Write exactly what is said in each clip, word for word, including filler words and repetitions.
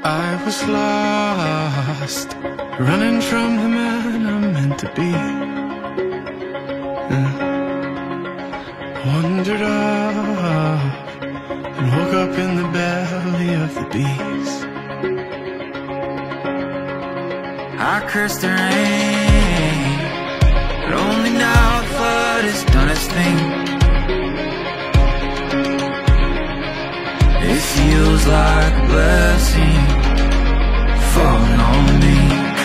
I was lost, running from the man I'm meant to be. Yeah. Wandered off and woke up in the belly of the beast. I cursed the rain, but only now the flood has done its thing. It feels like a blessing falling on me.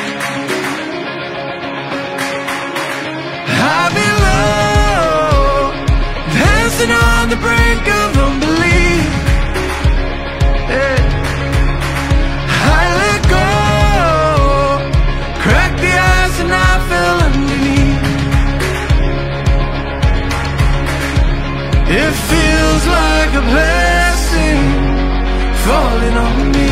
I've been low, dancing on the brink of unbelief. Yeah. I let go, cracked the ice and I fell underneath. It feels like a blessing falling on me.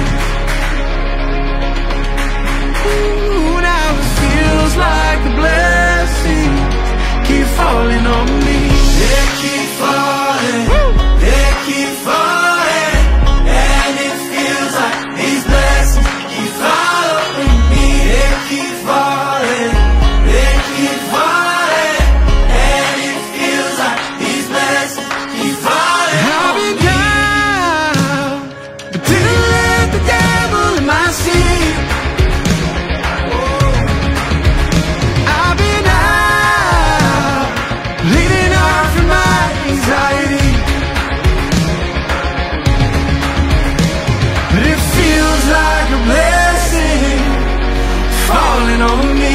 Ooh, now it feels like a blessing keep falling on me. They keep falling, woo! They keep falling, and it feels like these blessings keep following me. They keep falling, they keep falling, and it feels like these blessings keep falling. I've been down, but didn't let the devil in my seat. I've been out, leading off from my anxiety, but it feels like a blessing falling on me.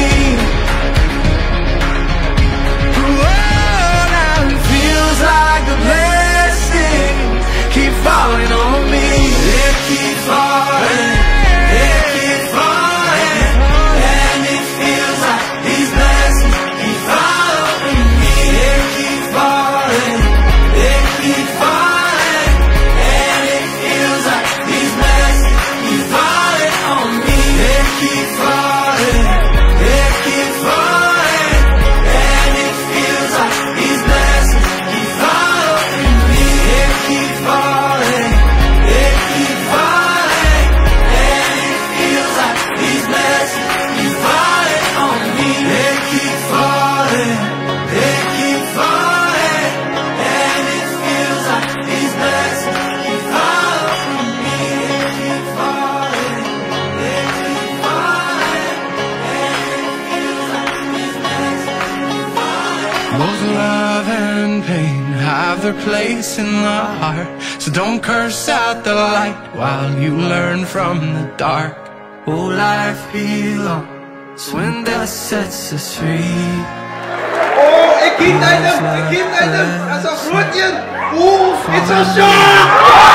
Whoa, now it feels like a blessing keep falling on me. They keep falling, they keep falling, and it feels like these blessings keep following me. They keep falling, they keep falling, and it feels like these blessings keep falling on me. They keep falling, they keep falling, and it feels like these blessings keep following me. They keep falling, they keep falling, and it feels like these blessings keep falling on me. They keep falling, they keep falling, and it feels like these blessings keep following me. They keep falling, they keep falling, and it feels like these blessings keep falling. Both love and pain have their place in the heart, so don't curse out the light while you learn from the dark. Oh, life belongs when death sets us free. Oh, ik kind item, ik kind item, dat is een grootje. Oeh, it's a shock!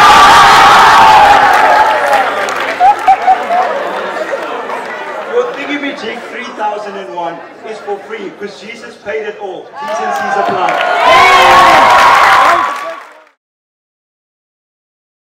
Your thingy-majig three thousand one is for free because Jesus paid it all. T's and C's apply.